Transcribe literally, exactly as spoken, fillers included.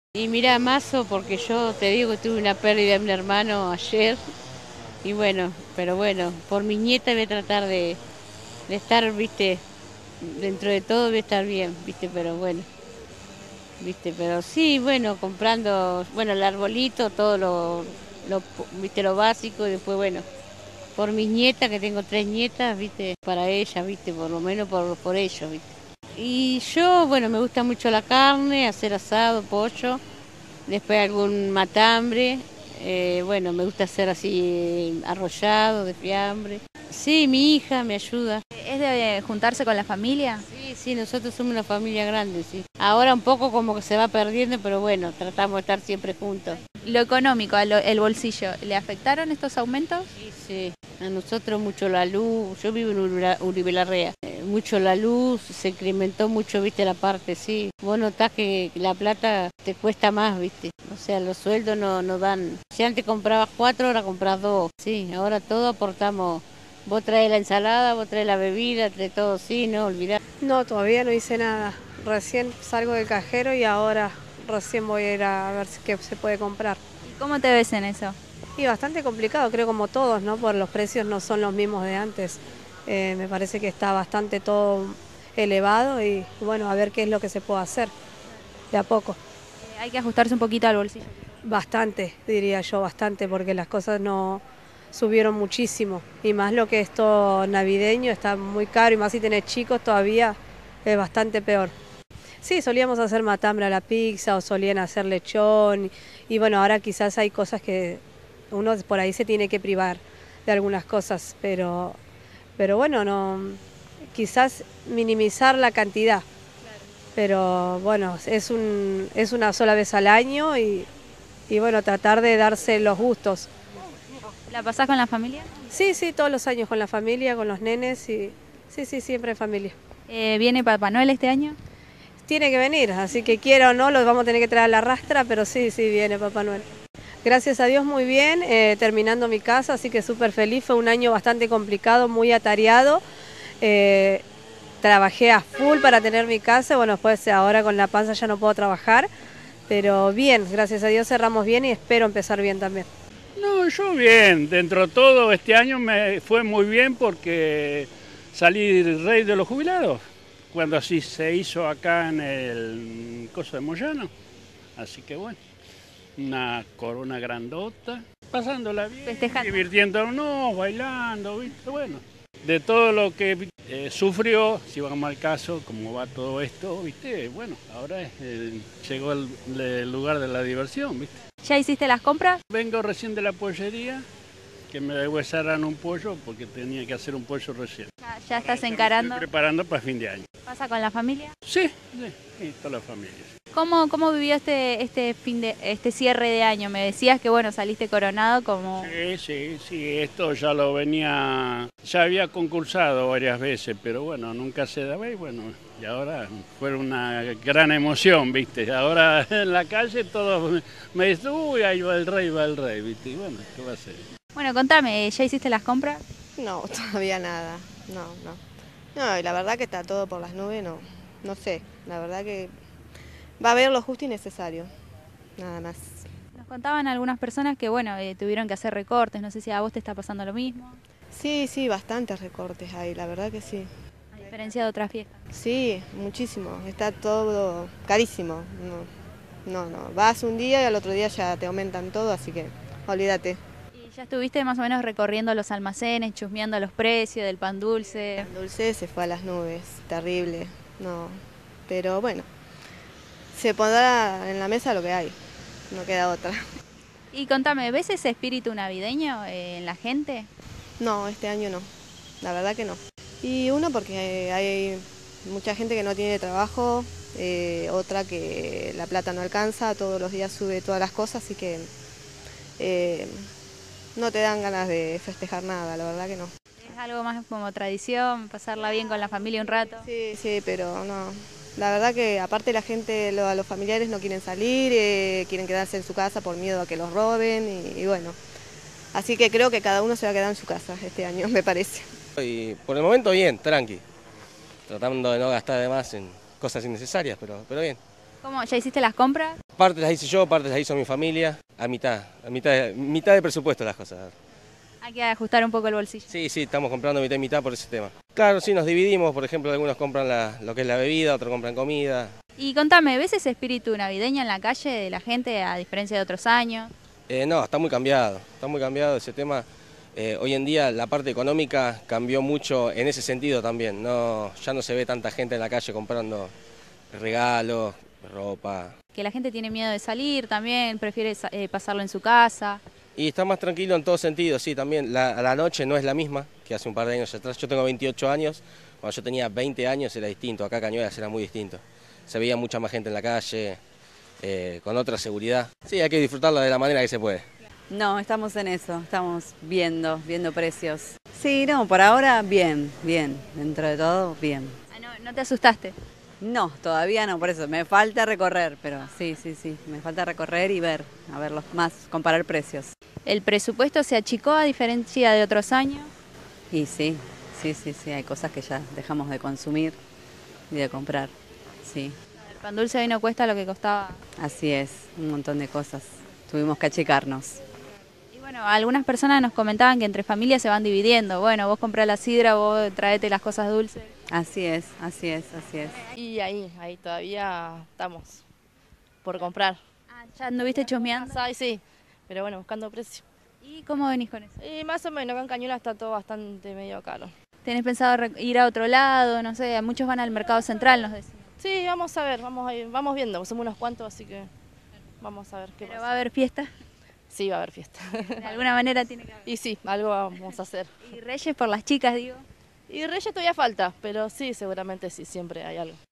Y mira, Mazo, porque yo te digo que tuve una pérdida de un hermano ayer, y bueno, pero bueno, por mi nieta voy a tratar de, de estar, viste, dentro de todo voy a estar bien, viste, pero bueno, viste, pero sí, bueno, comprando, bueno, el arbolito, todo lo, lo, viste, lo básico, y después, bueno, por mis nietas, que tengo tres nietas, viste, para ellas, viste, por lo menos por, por ellos, viste. Y yo, bueno, me gusta mucho la carne, hacer asado, pollo, después algún matambre, eh, bueno, me gusta hacer así arrollado de fiambre. Sí, mi hija me ayuda. ¿Es de juntarse con la familia? Sí, sí, nosotros somos una familia grande, sí. Ahora un poco como que se va perdiendo, pero bueno, tratamos de estar siempre juntos. Lo económico, a lo- el bolsillo, ¿le afectaron estos aumentos? Sí, sí, a nosotros mucho la luz, yo vivo en Uribe Uribe Larrea, eh, mucho la luz, se incrementó mucho, viste, la parte, sí. Vos notás que la plata te cuesta más, viste, o sea, los sueldos no, no dan. Si antes comprabas cuatro, ahora compras dos, sí, ahora todo aportamos. Vos traes la ensalada, vos traes la bebida, traes todo, sí, no, olvidá. No, todavía no hice nada. Recién salgo del cajero y ahora recién voy a ir a ver si- qué se puede comprar. ¿Y cómo te ves en eso? Y bastante complicado, creo como todos, ¿no? Por los precios no son los mismos de antes. Eh, me parece que está bastante todo elevado y bueno, a ver qué es lo que se puede hacer de a poco. Eh, hay que ajustarse un poquito al bolsillo. Bastante, diría yo, bastante, porque las cosas no subieron muchísimo. Y más lo que es todo navideño está muy caro y más si tenés chicos todavía es bastante peor. Sí, solíamos hacer matambre a la pizza o solían hacer lechón y bueno, ahora quizás hay cosas que uno por ahí se tiene que privar de algunas cosas, pero, pero bueno, no, quizás minimizar la cantidad, pero bueno, es, un, es una sola vez al año y, y bueno, tratar de darse los gustos. ¿La pasás con la familia? Sí, sí, todos los años con la familia, con los nenes y sí, sí, siempre en familia. Eh, ¿viene Papá Noel este año? Tiene que venir, así que quiera o no, los vamos a tener que traer a la rastra, pero sí, sí, viene Papá Noel. Gracias a Dios muy bien, eh, terminando mi casa, así que súper feliz, fue un año bastante complicado, muy atareado. Eh, trabajé a full para tener mi casa, bueno, después ahora con la panza ya no puedo trabajar, pero bien, gracias a Dios cerramos bien y espero empezar bien también. No, yo bien, dentro de todo este año me fue muy bien porque salí rey de los jubilados, cuando así se hizo acá en el coso de Moyano, así que bueno, una corona grandota, pasándola bien, Festejando. divirtiéndonos, bailando, ¿viste? Bueno, de todo lo que eh, sufrió, si vamos al caso, cómo va todo esto, ¿viste? Bueno, ahora eh, llegó el, el lugar de la diversión, ¿viste? ¿Ya hiciste las compras? Vengo recién de la pollería, que me deshuesaran un pollo porque tenía que hacer un pollo recién. ¿Ya, ya estás Me encarando? estoy preparando para fin de año. ¿Pasa con la familia? Sí, sí, y toda la familia. ¿Cómo, cómo vivió este, este fin de este cierre de año? Me decías que bueno, saliste coronado como. Sí, sí, sí, esto ya lo venía, ya había concursado varias veces, pero bueno, nunca se daba y bueno, y ahora fue una gran emoción, ¿viste? Ahora en la calle todos me dicen, uy, ahí va el rey, va el rey, ¿viste? Y bueno, ¿qué va a ser? Bueno, contame, ¿ya hiciste las compras? No, todavía nada, no, no. No, y la verdad que está todo por las nubes, no, no sé, la verdad que va a haber lo justo y necesario, nada más. Nos contaban algunas personas que bueno, eh, tuvieron que hacer recortes, no sé si a vos te está pasando lo mismo, Sí, sí, bastantes recortes hay, la verdad que sí. a diferencia de otras fiestas. Sí, muchísimo, está todo carísimo, no, no, no, vas un día y al otro día ya te aumentan todo, así que olvídate. ¿Y ya estuviste más o menos recorriendo los almacenes, chusmeando los precios del pan dulce? El dulce se fue a las nubes, terrible, no, pero bueno, se pondrá en la mesa lo que hay, no queda otra. Y contame, ¿ves ese espíritu navideño eh, en la gente? No, este año no, la verdad que no. Y uno porque hay mucha gente que no tiene trabajo, eh, otra que la plata no alcanza, todos los días sube todas las cosas, así que eh, no te dan ganas de festejar nada, la verdad que no. ¿Es algo más como tradición, pasarla bien con la familia un rato? Sí, sí, pero no. La verdad que aparte la gente, lo- a los familiares no quieren salir, eh, quieren quedarse en su casa por miedo a que los roben y, y bueno. Así que creo que cada uno se va a quedar en su casa este año, me parece. Y por el momento bien, tranqui. Tratando de no gastar de más en cosas innecesarias, pero, pero bien. ¿Cómo? ¿Ya hiciste las compras? Parte las hice yo, parte las hizo mi familia, a mitad, a mitad, de, mitad de presupuesto las cosas. Hay que ajustar un poco el bolsillo. Sí, sí, estamos comprando mitad y mitad por ese tema. Claro, sí, nos dividimos, por ejemplo, algunos compran la, lo que es la bebida, otros compran comida. Y contame, ¿ves ese espíritu navideño en la calle de la gente a diferencia de otros años? Eh, no, está muy cambiado, está muy cambiado ese tema. Eh, hoy en día la parte económica cambió mucho en ese sentido también. No, ya no se ve tanta gente en la calle comprando regalos, ropa. Que la gente tiene miedo de salir también, prefiere eh, pasarlo en su casa. Y está más tranquilo en todo sentido, sí, también. La, la noche no es la misma que hace un par de años atrás. Yo tengo veintiocho años, cuando yo tenía veinte años era distinto, acá Cañuelas era muy distinto. Se veía mucha más gente en la calle, eh, con otra seguridad. Sí, hay que disfrutarla de la manera que se puede. No, estamos en eso, estamos viendo, viendo precios. Sí, no, por ahora bien, bien, dentro de todo bien. Ah, no, ¿no te asustaste? No, todavía no, por eso, me falta recorrer, pero sí, sí, sí, me falta recorrer y ver, a ver los más, comparar precios. ¿El presupuesto se achicó a diferencia de otros años? Y sí, sí, sí, sí, hay cosas que ya dejamos de consumir y de comprar, sí. El pan dulce hoy no cuesta lo que costaba. Así es, un montón de cosas, tuvimos que achicarnos. Y bueno, algunas personas nos comentaban que entre familias se van dividiendo. Bueno, vos comprás la sidra, vos traete las cosas dulces. Así es, así es, así es. Y ahí, ahí todavía estamos por comprar. Ah, ¿ya anduviste chusmeando? Ay, sí, pero bueno, buscando precio. ¿Y cómo venís con eso? Y más o menos, acá en Cañuelas está todo bastante medio caro. ¿Tenés pensado ir a otro lado? No sé, muchos van al mercado central, nos decían. Sí, vamos a ver, vamos, a ir, vamos viendo, somos unos cuantos, así que vamos a ver qué ¿Pero pasa. va a haber fiesta? Sí, va a haber fiesta. De alguna manera tiene que haber. Y sí, algo vamos a hacer. ¿Y Reyes por las chicas, digo? Y Reyes todavía falta, pero sí, seguramente sí, siempre hay algo.